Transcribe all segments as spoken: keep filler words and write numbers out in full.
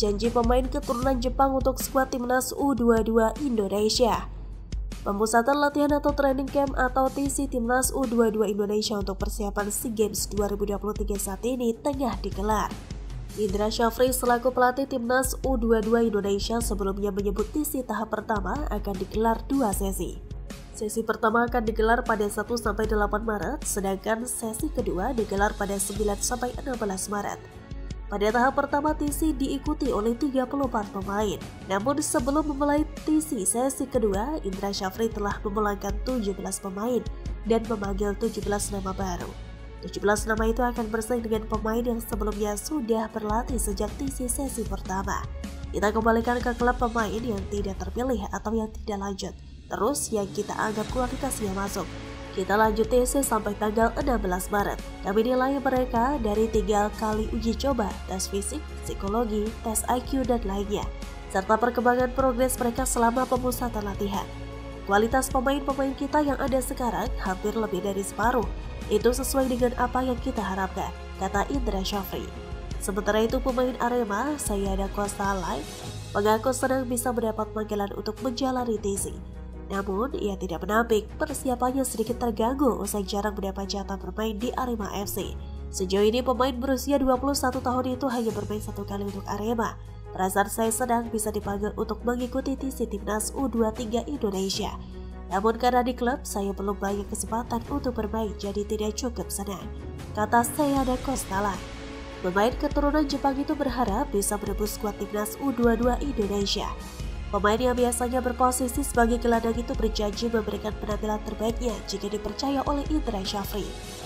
janji pemain keturunan Jepang untuk skuad timnas U dua puluh dua Indonesia. Pemusatan latihan atau training camp atau T C timnas U dua puluh dua Indonesia untuk persiapan SEA Games dua ribu dua puluh tiga saat ini tengah digelar. Indra Syafri selaku pelatih timnas U dua puluh dua Indonesia sebelumnya menyebut T C tahap pertama akan digelar dua sesi. Sesi pertama akan digelar pada satu sampai delapan Maret, sedangkan sesi kedua digelar pada sembilan sampai enam belas Maret. Pada tahap pertama T C diikuti oleh tiga puluh empat pemain. Namun sebelum memulai T C sesi kedua, Indra Syafri telah memulangkan tujuh belas pemain dan memanggil tujuh belas nama baru. tujuh belas nama itu akan bersaing dengan pemain yang sebelumnya sudah berlatih sejak T C sesi pertama. Kita kembalikan ke klub pemain yang tidak terpilih atau yang tidak lanjut. Terus yang kita anggap kualitasnya masuk. Kita lanjut T C sampai tanggal enam belas Maret. Kami nilai mereka dari tiga kali uji coba, tes fisik, psikologi, tes I Q, dan lainnya, serta perkembangan progres mereka selama pemusatan latihan. Kualitas pemain-pemain kita yang ada sekarang hampir lebih dari separuh. Itu sesuai dengan apa yang kita harapkan, kata Indra Syafri. Sementara itu pemain Arema, Sayada Kostalai, mengaku senang bisa mendapat panggilan untuk menjalani T C. Namun, ia tidak menampik persiapannya sedikit terganggu usai jarang mendapat jatah bermain di Arema F C. Sejauh ini pemain berusia dua puluh satu tahun itu hanya bermain satu kali untuk Arema. Perasaan saya senang bisa dipanggil untuk mengikuti T C timnas U dua puluh tiga Indonesia. Namun karena di klub saya belum banyak kesempatan untuk bermain, jadi tidak cukup senang, kata Sayada Kostala. Pemain keturunan Jepang itu berharap bisa menembus skuad timnas U dua puluh dua Indonesia. Pemain yang biasanya berposisi sebagai gelandang itu berjanji memberikan penampilan terbaiknya jika dipercaya oleh Indra Syafri.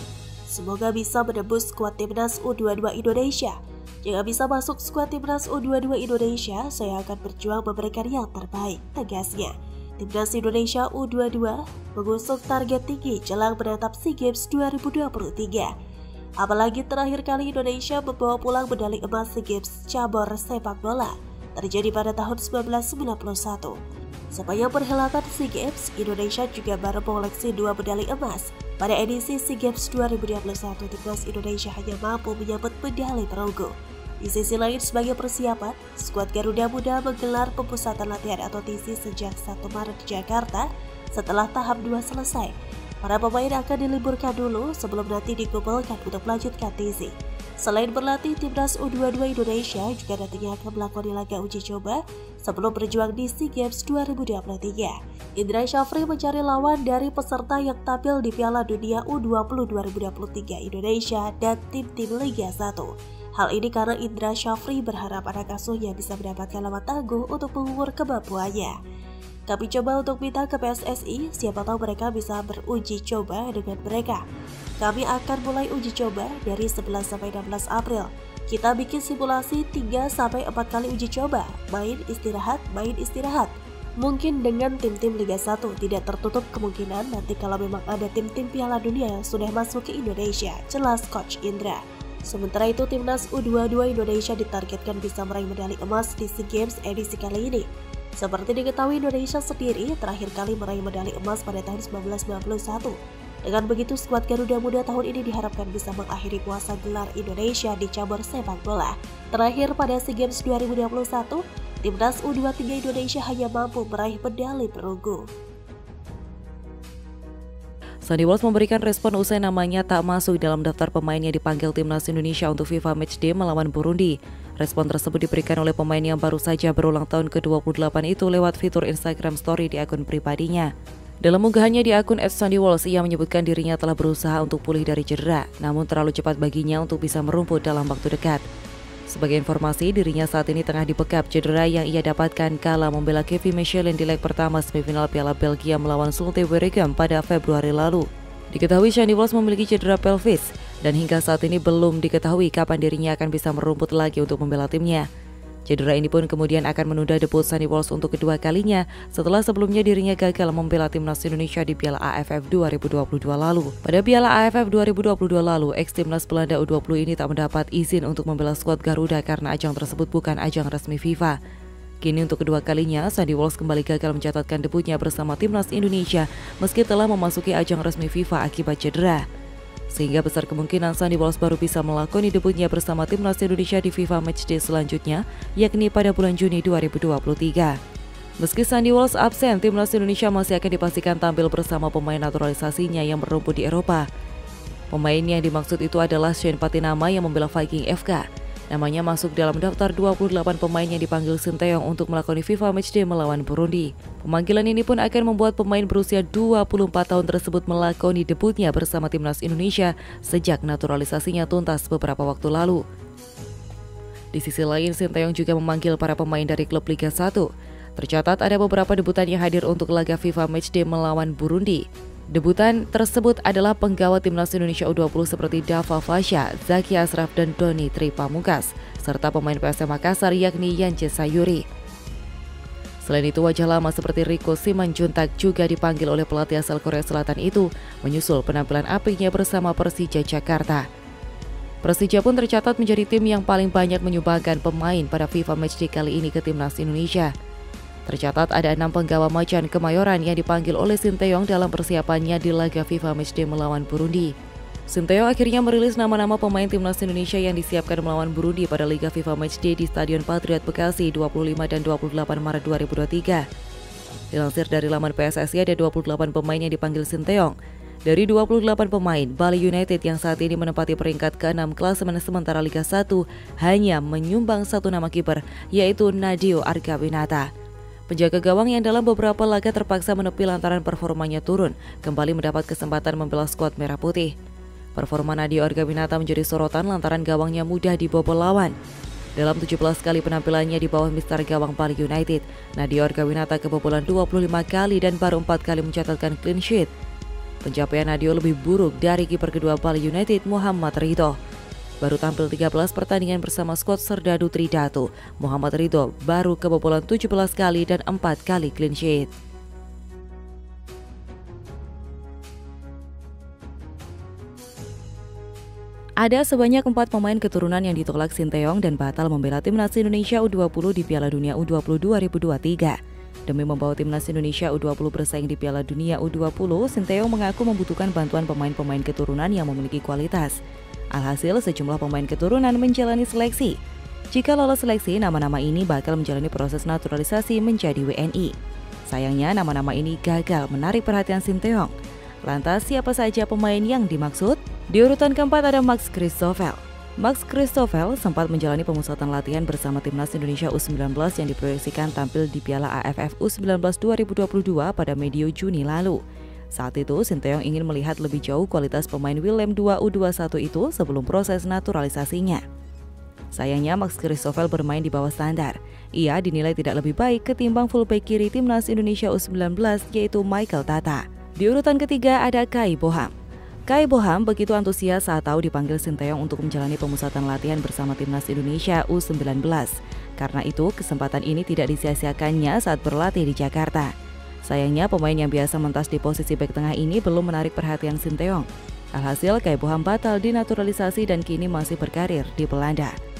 Semoga bisa menembus skuad timnas U dua puluh dua Indonesia. Jika bisa masuk skuad timnas U dua puluh dua Indonesia, saya akan berjuang memberikan yang terbaik, tegasnya. Timnas Indonesia U dua puluh dua mengusung target tinggi jelang menatap SEA Games dua ribu dua puluh tiga. Apalagi terakhir kali Indonesia membawa pulang medali emas SEA Games cabur sepak bola terjadi pada tahun seribu sembilan ratus sembilan puluh satu. Sepanjang perhelatan SEA Games, Indonesia juga baru mengoleksi dua medali emas. Pada edisi SEA Games dua ribu dua puluh satu, timnas Indonesia hanya mampu menyabet medali perunggu. Di sisi lain, sebagai persiapan, skuad Garuda Muda menggelar pemusatan latihan atau T C sejak satu Maret di Jakarta setelah tahap dua selesai. Para pemain akan diliburkan dulu sebelum nanti dikumpulkan untuk melanjutkan T C. Selain berlatih, timnas U dua puluh dua Indonesia juga nantinya akan melakukan laga uji coba sebelum berjuang di SEA Games dua ribu dua puluh tiga. Indra Syafri mencari lawan dari peserta yang tampil di Piala Dunia U dua puluh dua ribu dua puluh tiga Indonesia dan tim-tim Liga satu. Hal ini karena Indra Syafri berharap anak asuhnya bisa mendapatkan lawan tangguh untuk mengukur kemampuannya. Kami coba untuk minta ke P S S I, siapa tahu mereka bisa beruji coba dengan mereka. Kami akan mulai uji coba dari sebelas sampai enam belas April. Kita bikin simulasi tiga sampai empat kali uji coba, main istirahat, main istirahat. Mungkin dengan tim-tim Liga satu tidak tertutup kemungkinan nanti kalau memang ada tim-tim Piala Dunia yang sudah masuk ke Indonesia, jelas Coach Indra. Sementara itu timnas U dua puluh dua Indonesia ditargetkan bisa meraih medali emas di SEA Games edisi kali ini. Seperti diketahui, Indonesia sendiri terakhir kali meraih medali emas pada tahun seribu sembilan ratus sembilan puluh satu. Dengan begitu, skuad Garuda Muda tahun ini diharapkan bisa mengakhiri puasa gelar Indonesia di cabur sepak bola. Terakhir pada SEA Games dua ribu dua puluh satu, timnas U dua puluh tiga Indonesia hanya mampu meraih medali perunggu. Sandy Walsh memberikan respon usai namanya tak masuk dalam daftar pemain yang dipanggil timnas Indonesia untuk FIFA Matchday melawan Burundi. Respon tersebut diberikan oleh pemain yang baru saja berulang tahun ke dua puluh delapan itu lewat fitur Instagram Story di akun pribadinya. Dalam unggahannya di akun et sandy walsh, ia menyebutkan dirinya telah berusaha untuk pulih dari cedera, namun terlalu cepat baginya untuk bisa merumput dalam waktu dekat. Sebagai informasi, dirinya saat ini tengah dibekap cedera yang ia dapatkan kala membela Kevin Michelin di leg pertama semifinal Piala Belgia melawan Zulte Waregem pada Februari lalu. Diketahui Sandy Walsh memiliki cedera pelvis, dan hingga saat ini belum diketahui kapan dirinya akan bisa merumput lagi untuk membela timnya. Cedera ini pun kemudian akan menunda debut Sandy Walsh untuk kedua kalinya setelah sebelumnya dirinya gagal membela timnas Indonesia di Piala A F F dua ribu dua puluh dua lalu. Pada Piala A F F dua ribu dua puluh dua lalu, ex-timnas Belanda U dua puluh ini tak mendapat izin untuk membela skuad Garuda karena ajang tersebut bukan ajang resmi FIFA. Kini untuk kedua kalinya, Sandy Walsh kembali gagal mencatatkan debutnya bersama timnas Indonesia meski telah memasuki ajang resmi FIFA akibat cedera. sehingga besar kemungkinan Sandy Walsh baru bisa melakoni debutnya bersama timnas Indonesia di FIFA Matchday selanjutnya, yakni pada bulan Juni dua ribu dua puluh tiga. Meski Sandy Walsh absen, timnas Indonesia masih akan dipastikan tampil bersama pemain naturalisasinya yang berrumput di Eropa. Pemain yang dimaksud itu adalah Shane Patinama yang membela Viking F K. Namanya masuk dalam daftar dua puluh delapan pemain yang dipanggil Sinteyong untuk melakoni FIFA Matchday melawan Burundi. Pemanggilan ini pun akan membuat pemain berusia dua puluh empat tahun tersebut melakoni debutnya bersama timnas Indonesia sejak naturalisasinya tuntas beberapa waktu lalu. Di sisi lain, Sinteyong juga memanggil para pemain dari klub Liga satu. Tercatat ada beberapa debutan yang hadir untuk laga FIFA Matchday melawan Burundi. Debutan tersebut adalah penggawa timnas Indonesia U dua puluh seperti Dava Fasha, Zaki Ashraf, dan Doni Tri Pamungkas, serta pemain P S M Makassar yakni Yance Sayuri. Selain itu, wajah lama seperti Rico Simanjuntak juga dipanggil oleh pelatih asal Korea Selatan itu, menyusul penampilan apiknya bersama Persija Jakarta. Persija pun tercatat menjadi tim yang paling banyak menyumbangkan pemain pada FIFA Matchday kali ini ke timnas Indonesia. Tercatat ada enam penggawa macan Kemayoran yang dipanggil oleh Sinteyong dalam persiapannya di laga FIFA Matchday melawan Burundi. Sinteyong akhirnya merilis nama-nama pemain timnas Indonesia yang disiapkan melawan Burundi pada Liga FIFA Matchday di Stadion Patriot Bekasi dua puluh lima dan dua puluh delapan Maret dua ribu dua puluh tiga. Dilansir dari laman P S S I, ada dua puluh delapan pemain yang dipanggil Sinteyong. Dari dua puluh delapan pemain, Bali United yang saat ini menempati peringkat keenam klasemen sementara Liga satu hanya menyumbang satu nama kiper, yaitu Nadeo Argawinata. Penjaga gawang yang dalam beberapa laga terpaksa menepi lantaran performanya turun, kembali mendapat kesempatan membela skuad merah putih. Performa Nadeo Argawinata menjadi sorotan lantaran gawangnya mudah dibobol lawan. Dalam tujuh belas kali penampilannya di bawah mister gawang Bali United, Nadeo Argawinata kebobolan dua puluh lima kali dan baru empat kali mencatatkan clean sheet. Pencapaian Nadeo lebih buruk dari kiper kedua Bali United, Muhammad Ridho. Baru tampil tiga belas pertandingan bersama skuad Serdadu Tridatu, Muhammad Ridho baru kebobolan tujuh belas kali dan empat kali clean sheet. Ada sebanyak empat pemain keturunan yang ditolak Sinteyong dan batal membela timnas Indonesia U dua puluh di Piala Dunia U dua puluh dua ribu dua puluh tiga. Demi membawa timnas Indonesia U dua puluh bersaing di Piala Dunia U dua puluh, Sinteyong mengaku membutuhkan bantuan pemain-pemain keturunan yang memiliki kualitas. Alhasil, sejumlah pemain keturunan menjalani seleksi. Jika lolos seleksi, nama-nama ini bakal menjalani proses naturalisasi menjadi W N I. Sayangnya, nama-nama ini gagal menarik perhatian Sinteyong. Lantas, siapa saja pemain yang dimaksud? Di urutan keempat ada Max Christoffel. Max Christoffel sempat menjalani pemusatan latihan bersama timnas Indonesia U sembilan belas yang diproyeksikan tampil di Piala A F F U sembilan belas dua ribu dua puluh dua pada medio Juni lalu. Saat itu, Sinteyong ingin melihat lebih jauh kualitas pemain Willem dua U dua puluh satu itu sebelum proses naturalisasinya. Sayangnya, Max Christoffel bermain di bawah standar. Ia dinilai tidak lebih baik ketimbang fullback kiri timnas Indonesia U sembilan belas, yaitu Michael Tata. Di urutan ketiga ada Kai Boham. Kai Boham begitu antusias saat tahu dipanggil Sinteyong untuk menjalani pemusatan latihan bersama timnas Indonesia U sembilan belas. Karena itu, kesempatan ini tidak disia-siakannya saat berlatih di Jakarta. Sayangnya, pemain yang biasa mentas di posisi bek tengah ini belum menarik perhatian Sinteyong. Alhasil, Kai Boham batal dinaturalisasi dan kini masih berkarir di Belanda.